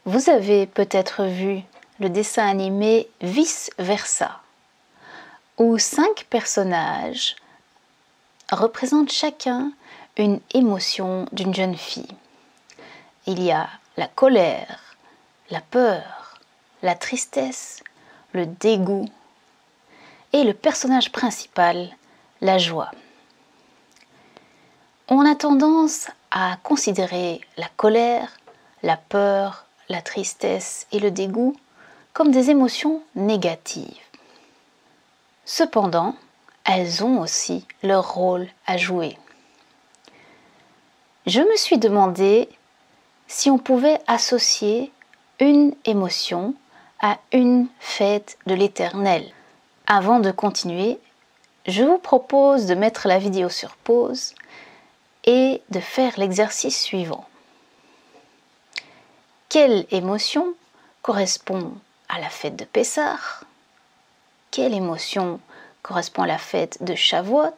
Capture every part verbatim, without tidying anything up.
Vous avez peut-être vu le dessin animé Vice Versa, où cinq personnages représentent chacun une émotion d'une jeune fille. Il y a la colère, la peur, la tristesse, le dégoût et le personnage principal, la joie. On a tendance à considérer la colère, la peur, la tristesse et le dégoût comme des émotions négatives. Cependant, elles ont aussi leur rôle à jouer. Je me suis demandé si on pouvait associer une émotion à une fête de l'Éternel. Avant de continuer, je vous propose de mettre la vidéo sur pause et de faire l'exercice suivant. Quelle émotion correspond à la fête de Pessah? Quelle émotion correspond à la fête de Shavuot?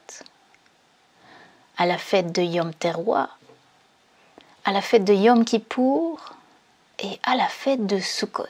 À la fête de Yom Teruah? À la fête de Yom Kippour? Et à la fête de Sukkot?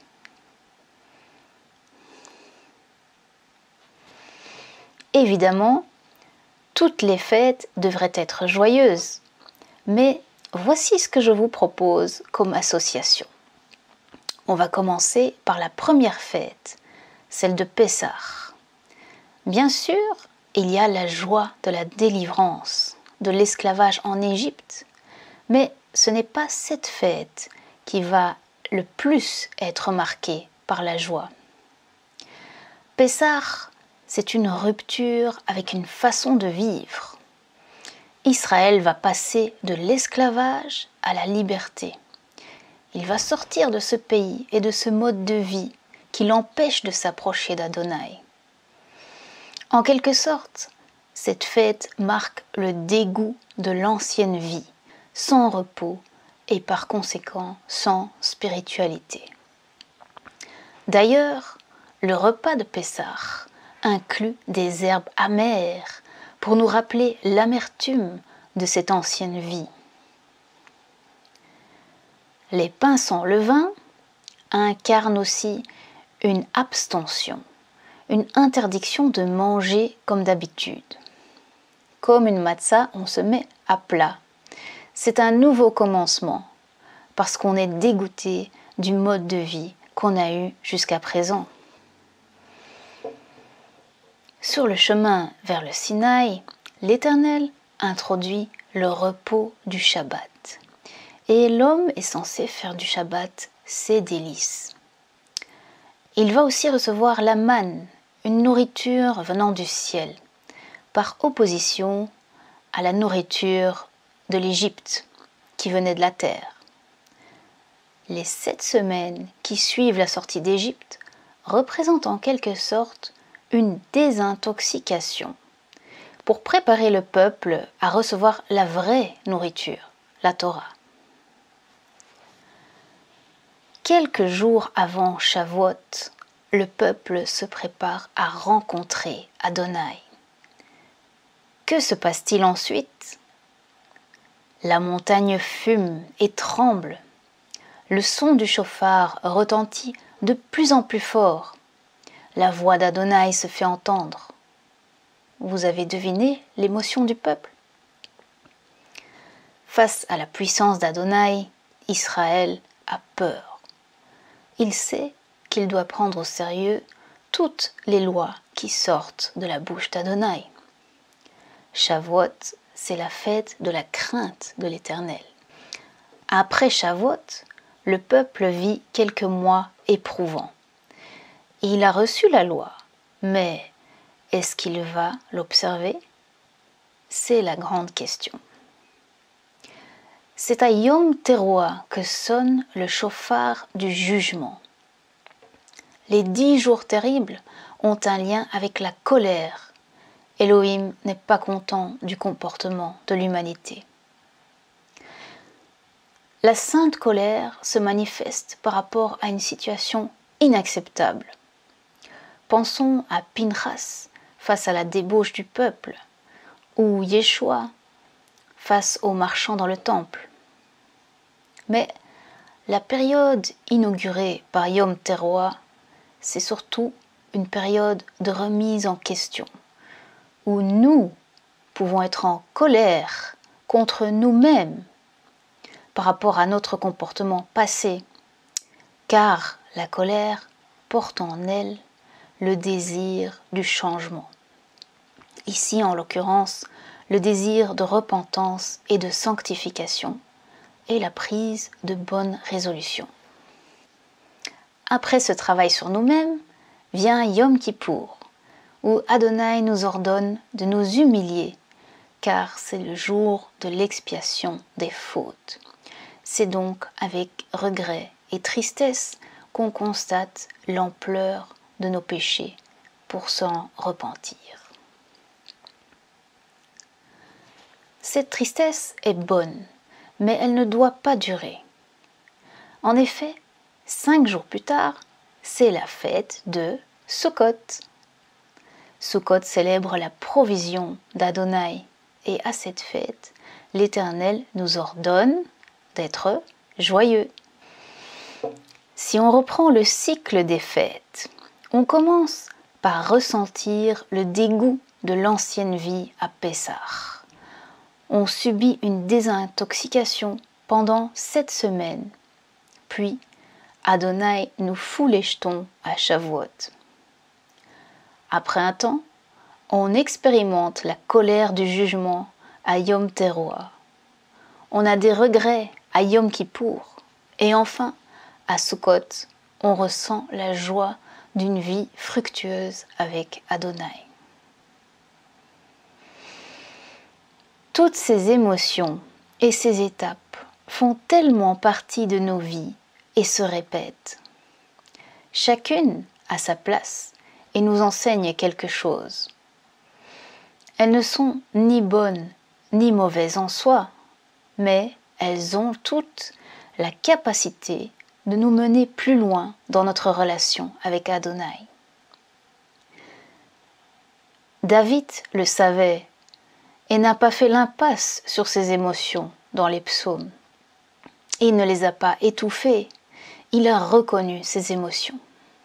Évidemment, toutes les fêtes devraient être joyeuses, mais voici ce que je vous propose comme association. On va commencer par la première fête, celle de Pessah. Bien sûr, il y a la joie de la délivrance, de l'esclavage en Égypte, mais ce n'est pas cette fête qui va le plus être marquée par la joie. Pessah, c'est une rupture avec une façon de vivre. Israël va passer de l'esclavage à la liberté. Il va sortir de ce pays et de ce mode de vie qui l'empêche de s'approcher d'Adonai. En quelque sorte, cette fête marque le dégoût de l'ancienne vie, sans repos et par conséquent sans spiritualité. D'ailleurs, le repas de Pessah inclut des herbes amères pour nous rappeler l'amertume de cette ancienne vie. Les pains sans levain incarnent aussi une abstention, une interdiction de manger comme d'habitude. Comme une matzah, on se met à plat. C'est un nouveau commencement parce qu'on est dégoûté du mode de vie qu'on a eu jusqu'à présent. Sur le chemin vers le Sinaï, l'Éternel introduit le repos du Shabbat. Et l'homme est censé faire du Shabbat ses délices. Il va aussi recevoir la manne, une nourriture venant du ciel, par opposition à la nourriture de l'Égypte qui venait de la terre. Les sept semaines qui suivent la sortie d'Égypte représentent en quelque sorte une désintoxication pour préparer le peuple à recevoir la vraie nourriture, la Torah. Quelques jours avant Shavuot, le peuple se prépare à rencontrer Adonai. Que se passe-t-il ensuite? La montagne fume et tremble. Le son du chauffard retentit de plus en plus fort. La voix d'Adonai se fait entendre. Vous avez deviné l'émotion du peuple? Face à la puissance d'Adonai, Israël a peur. Il sait qu'il doit prendre au sérieux toutes les lois qui sortent de la bouche d'Adonai. Shavuot, c'est la fête de la crainte de l'Éternel. Après Shavuot, le peuple vit quelques mois éprouvants. Il a reçu la loi, mais est-ce qu'il va l'observer? C'est la grande question. C'est à Yom Teruah que sonne le chauffard du jugement. Les dix jours terribles ont un lien avec la colère. Elohim n'est pas content du comportement de l'humanité. La sainte colère se manifeste par rapport à une situation inacceptable. Pensons à Pinchas face à la débauche du peuple, ou Yeshua face aux marchands dans le temple. Mais La période inaugurée par Yom Teruah, c'est surtout une période de remise en question, où nous pouvons être en colère contre nous-mêmes par rapport à notre comportement passé, car la colère porte en elle le désir du changement. Ici, en l'occurrence, le désir de repentance et de sanctification et la prise de bonnes résolutions. Après ce travail sur nous-mêmes, vient Yom Kippour, où Adonai nous ordonne de nous humilier, car c'est le jour de l'expiation des fautes. C'est donc avec regret et tristesse qu'on constate l'ampleur de nos péchés pour s'en repentir. Cette tristesse est bonne, mais elle ne doit pas durer. En effet, cinq jours plus tard, c'est la fête de Sukkot. Sukkot célèbre la provision d'Adonai, et à cette fête, l'Éternel nous ordonne d'être joyeux. Si on reprend le cycle des fêtes, on commence par ressentir le dégoût de l'ancienne vie à Pessah. On subit une désintoxication pendant sept semaines. Puis, Adonai nous fout les jetons à Shavuot. Après un temps, on expérimente la colère du jugement à Yom Teruah. On a des regrets à Yom Kippour. Et enfin, à Sukkot, on ressent la joie d'une vie fructueuse avec Adonai. Toutes ces émotions et ces étapes font tellement partie de nos vies et se répètent. Chacune a sa place et nous enseigne quelque chose. Elles ne sont ni bonnes ni mauvaises en soi, mais elles ont toutes la capacité de nous mener plus loin dans notre relation avec Adonai. David le savait et n'a pas fait l'impasse sur ses émotions dans les psaumes. Il ne les a pas étouffées, il a reconnu ses émotions.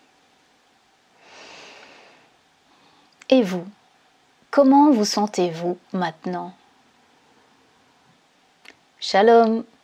Et vous, comment vous sentez-vous maintenant? Shalom!